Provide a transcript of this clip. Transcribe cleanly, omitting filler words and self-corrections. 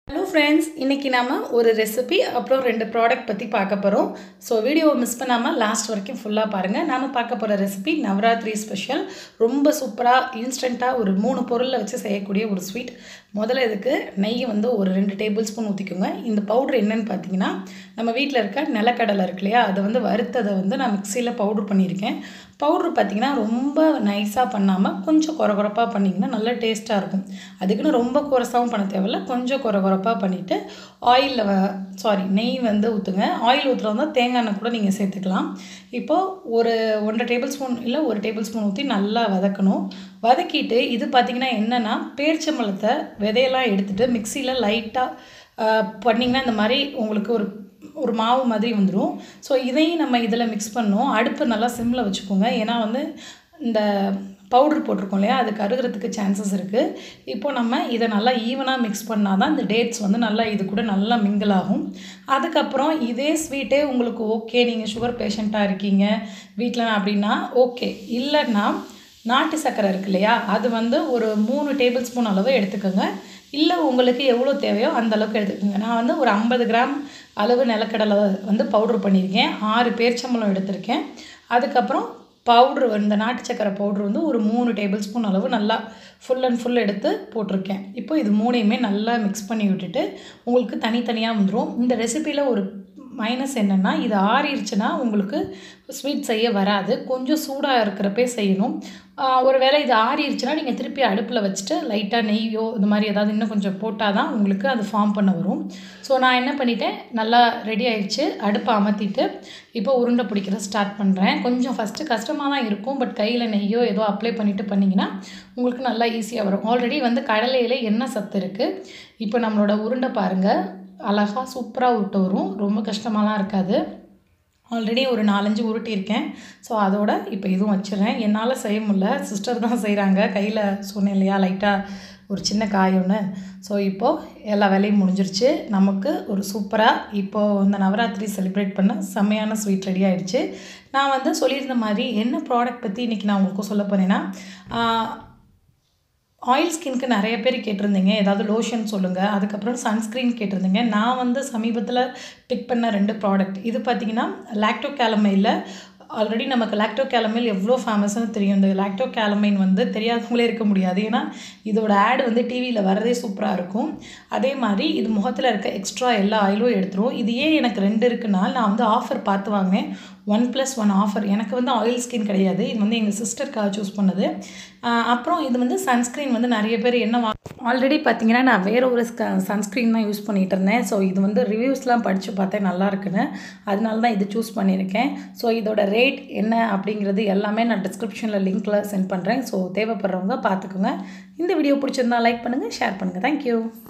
Hello friends, இன்னைக்கு நாம ஒரு ரெசிபி அப்புறம் ரெண்டு ப்ராடக்ட் பத்தி பார்க்க போறோம். சோ வீடியோவை மிஸ் பண்ணாம லாஸ்ட் வரைக்கும் ஃபுல்லா பாருங்க. நாம பார்க்க போற ரெசிபி நவராத்திரி ஸ்பெஷல். ரொம்ப சூப்பரா இன்ஸ்டன்ட்டா ஒரு 3 பொருள்ல வச்சு செய்யக்கூடிய ஒரு ஸ்வீட். முதல்ல இதுக்கு நெய் வந்து ஒரு 2 டேபிள் ஸ்பூன் ஊத்திக்கோங்க. இந்த பவுடர் என்னன்னு பாத்தீங்கன்னா நம்ம வீட்ல இருக்க நிலக்கடலை இருக்கு இல்லையா அதை வந்து வறுத்ததை வந்து நான் மிக்ஸில பவுடர் பண்ணியிருக்கேன். பவுடர் பார்த்தீங்கன்னா ரொம்ப நைஸாக பண்ணாமல் கொஞ்சம் கொரகொரப்பாக பண்ணிங்கன்னா நல்ல டேஸ்ட்டாக இருக்கும். அதுக்குன்னு ரொம்ப கொரசாகவும் பண்ண தேவையில்ல, கொஞ்சம் கொரகொரப்பாக பண்ணிவிட்டு ஆயிலில் நெய் வந்து ஊற்றுங்க. ஆயில் ஊற்றுறதா தேங்காய் எண்ணெய் கூட நீங்கள் சேர்த்துக்கலாம். இப்போது ஒரு 1.5 டேபிள் ஸ்பூன் இல்லை 1 டேபிள் ஸ்பூன் ஊற்றி நல்லா வதக்கணும். வதக்கிட்டு இது பார்த்திங்கன்னா என்னென்னா பேரிச்சம்பழத்தை விதையெல்லாம் எடுத்துகிட்டு மிக்சியில் லைட்டாக பண்ணிங்கன்னா இந்த மாதிரி உங்களுக்கு ஒரு மாவு மாதிரி வந்துடும். ஸோ இதையும் நம்ம இதில் மிக்ஸ் பண்ணோம். அடுப்பு நல்லா சிம்மில் வச்சுக்கோங்க. ஏன்னா வந்து இந்த பவுட்ரு போட்டிருக்கோம் இல்லையா, அது கருகிறதுக்கு சான்சஸ் இருக்குது. இப்போ நம்ம இதை நல்லா ஈவனாக மிக்ஸ் பண்ணால் தான் இந்த டேட்ஸ் வந்து நல்லா இது கூட நல்லா மிங்கிள் ஆகும். அதுக்கப்புறம் இதே ஸ்வீட்டே உங்களுக்கு ஓகே, நீங்கள் சுகர் பேஷண்ட்டாக இருக்கீங்க வீட்டில் அப்படின்னா ஓகே. இல்லைன்னா நாட்டு சர்க்கரை இருக்கு இல்லையா, அது வந்து ஒரு 3 டேபிள் ஸ்பூன் அளவு எடுத்துக்கோங்க. இல்லை உங்களுக்கு எவ்வளோ தேவையோ அந்த அளவுக்கு எடுத்துக்கோங்க. நான் வந்து ஒரு 50 கிராம் அளவு நிலக்கடலை வந்து பவுட்ரு பண்ணியிருக்கேன். 6 பேரிச்சம்பழம் எடுத்திருக்கேன். அதுக்கப்புறம் பவுட்ரு இந்த நாட்டு சக்கரை பவுட்ரு வந்து ஒரு 3 டேபிள் ஸ்பூன் அளவு நல்லா ஃபுல் அண்ட் ஃபுல் எடுத்து போட்டிருக்கேன். இப்போ இது மூணையுமே நல்லா மிக்ஸ் பண்ணி விட்டுட்டு உங்களுக்கு தனித்தனியாக வந்துடும். இந்த ரெசிப்பியில் ஒரு மைனஸ் என்னென்னா இது ஆறிடுச்சுன்னா உங்களுக்கு ஸ்வீட் செய்ய வராது. கொஞ்சம் சூடாக இருக்கிறப்பே செய்யணும். ஒரு வேளை இது ஆறிடுச்சுன்னா நீங்கள் திருப்பி அடுப்பில் வச்சுட்டு லைட்டாக நெய்யோ இது மாதிரி ஏதாவது இன்னும் கொஞ்சம் போட்டால் தான் உங்களுக்கு அது ஃபார்ம் பண்ண வரும். ஸோ நான் என்ன பண்ணிட்டேன், நல்லா ரெடி ஆகிடுச்சு. அடுப்பை அமர்த்திட்டு இப்போ உருண்டை பிடிக்கிற ஸ்டார்ட் பண்ணுறேன். கொஞ்சம் ஃபஸ்ட்டு கஷ்டமாக தான் இருக்கும், பட் கையில் நெய்யோ ஏதோ அப்ளை பண்ணிவிட்டு பண்ணிங்கன்னா உங்களுக்கு நல்லா ஈஸியாக வரும். ஆல்ரெடி வந்து கடலையில் எண்ணெய் சத்து இருக்குது. இப்போ நம்மளோட உருண்டை பாருங்கள், அழகாக சூப்பராக உருட்டு வரும். ரொம்ப கஷ்டமாலாம் இருக்காது. ஆல்ரெடி ஒரு 4-5 உருட்டியிருக்கேன். ஸோ அதோட இப்போ இதுவும் வச்சிடுறேன். என்னால் செய்ய முடியல, சிஸ்டர் தான் செய்கிறாங்க. கையில் சொன்னேன் இல்லையா லைட்டாக ஒரு சின்ன காயொன்று. ஸோ இப்போது எல்லா வேலையும் முடிஞ்சிருச்சு. நமக்கு ஒரு சூப்பராக இப்போது இந்த நவராத்திரி செலிப்ரேட் பண்ண செம்மையான ஸ்வீட் ரெடி ஆகிடுச்சு. நான் வந்து சொல்லியிருந்த மாதிரி என்ன ப்ராடக்ட் பற்றி இன்றைக்கி நான் உங்களுக்கு சொல்ல போனேன்னா, ஆயில் ஸ்கின்க்கு நிறைய பேர் கேட்டிருந்தீங்க, ஏதாவது லோஷன் சொல்லுங்கள். அதுக்கப்புறம் சன்ஸ்க்ரீன் கேட்டிருந்தீங்க. நான் வந்து சமீபத்தில் பிக் பண்ண 2 ப்ராடக்ட் இது பார்த்திங்கன்னா லாக்டோ கேலமைனில். ஆல்ரெடி நமக்கு லாக்டோ கேலமைன் எவ்வளோ ஃபேமஸ்ன்னு தெரியும். இந்த லாக்டோ கேலமைன் வந்து தெரியாதவங்களே இருக்க முடியாது. ஏன்னா இதோட ஆட் வந்து டிவியில் வர்றதே சூப்பராக இருக்கும். அதே மாதிரி இது முகத்தில் இருக்க எக்ஸ்ட்ரா எல்லா ஆயிலும் எடுத்துரும். இது ஏன் எனக்கு 2 இருக்குன்னா, நான் வந்து ஆஃபர் பார்த்து வாங்கினேன். 1+1 ஆஃபர். எனக்கு வந்து ஆயில் ஸ்கின் கிடையாது, இது வந்து எங்கள் சிஸ்டருக்காக சூஸ் பண்ணது. அப்புறம் இது வந்து சன்ஸ்க்ரீன் வந்து நிறைய பேர் என்ன ஆல்ரெடி பார்த்தீங்கன்னா நான் வேறு ஒரு சன்ஸ்க்ரீன் தான் யூஸ் பண்ணிகிட்டு இருந்தேன். ஸோ இது வந்து ரிவ்யூஸ்லாம் படித்து பார்த்தேன் நல்லா இருக்குன்னு, அதனால தான் இது சூஸ் பண்ணியிருக்கேன். ஸோ இதோட ரேட் என்ன அப்படிங்கிறது எல்லாமே நான் டிஸ்கிரிப்ஷனில் லிங்க்கில் சென்ட் பண்ணுறேன். ஸோ தேவைப்படுறவங்க பார்த்துக்கோங்க. இந்த வீடியோ பிடிச்சிருந்தா லைக் பண்ணுங்கள், ஷேர் பண்ணுங்கள். தேங்க்யூ.